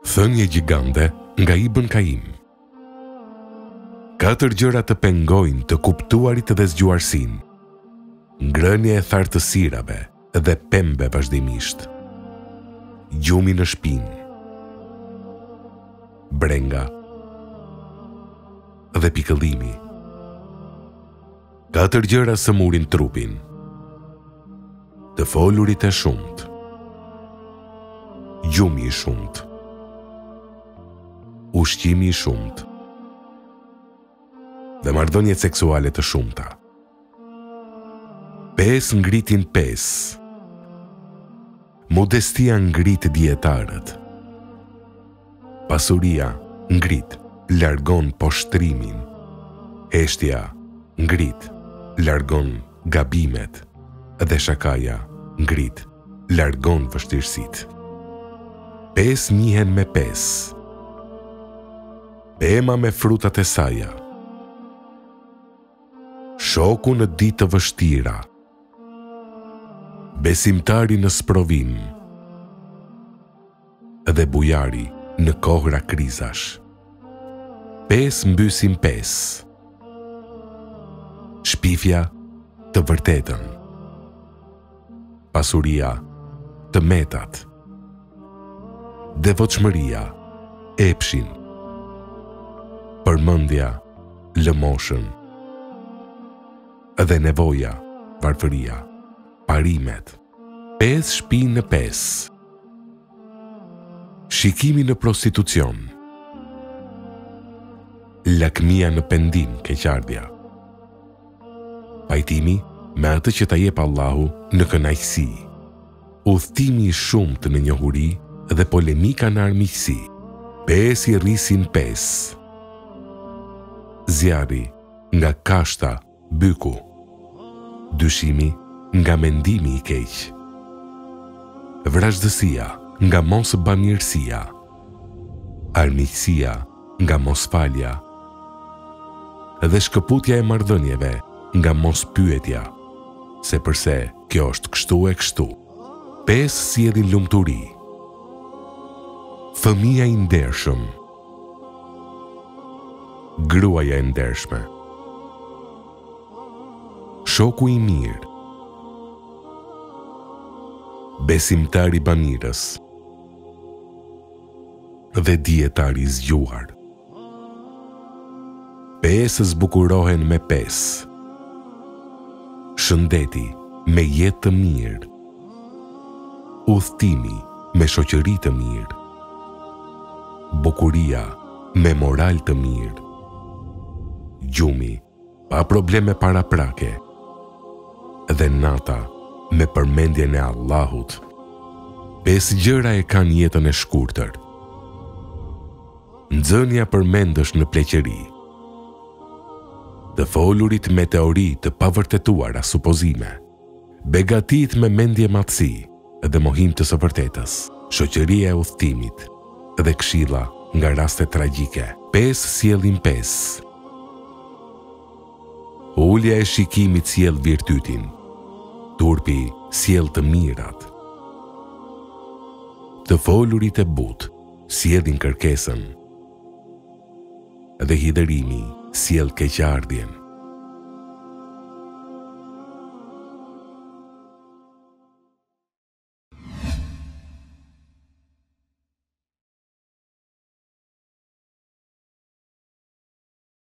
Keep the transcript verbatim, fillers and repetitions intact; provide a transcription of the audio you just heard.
Thënie gjigande nga Ibn Kajim. Katër gjëra të pengojnë të kuptuarit dhe zgjuarsin. Ngrënia e thartësirave dhe pembe vazhdimisht. Gjumi në shpinë. Brenga dhe pikëllimi. Katër gjëra semurin trupin. Të folurit e shumt. Gjumi i shumt. Ushqimi i shumt. Dhe marrëdhëniet seksuale të shumta. Pes ngritin pes. Modestia ngrit dietarët. Pasuria ngrit, largon poshtrimin. Heshtja ngrit, largon gabimet. Dhe shakaja ngrit, largon vështirësitë. Pes njihen me pes. Pema me frutat e saja. Shoku në ditë të vështira. Besimtari në sprovim. Dhe bujari në kohra krizash. Pes mbysin pes. Shpifja të vërtetën. Pasuria të metat. Devotshmëria epshin. Përmendja lëmoshën. Dhe nevoja varfëria. Parimet. Pes shpi në pes. Shikimi në prostitucion. Lakmia në pendim, keqardhja. Pajtimi me atë që ta jep Allahu në kënaqësi. Udhtimi i shumtë në njohuri dhe polemika në armiqësi. Pes i rrisin pes. Zjarri nga kashta, byku. Dyshimi nga mendimi i keq. Vrazhdësia nga mos bamirësia. Armiqësia nga mos falja. Dhe shkëputja e marrëdhënieve nga mos pyetja, se përse kjo është kështu e kështu. Pes sjellin lumturi. Fëmia i ndershëm. Gruaja e ndershme. Shoku i mirë. Besimtari bamirës. Dhe dietari i zgjuar. Pesë zbukurohen me pes. Shëndeti me jetë të mirë. Udhtimi me shoqëri të mirë. Bukuria me moral të mirë. Gjumi pa probleme paraprake. Dhe nata me përmendjen e Allahut. Pesë gjëra e kanë jetën e shkurtër. Nxënia përmendësh në pleqëri. Të folurit me teori të pavërtetuara supozime. Begatit me mendje matësi dhe mohim të së vërtetës. Shoqëria e udhtimit dhe këshilla nga raste tragjike. Pes sjellin pes. Ulja e shikimit sjell virtytin. Turpi sjell të mirat. Të folurit e butë sjellin kërkesën. Dhe hidërimi sjell keqardhjen.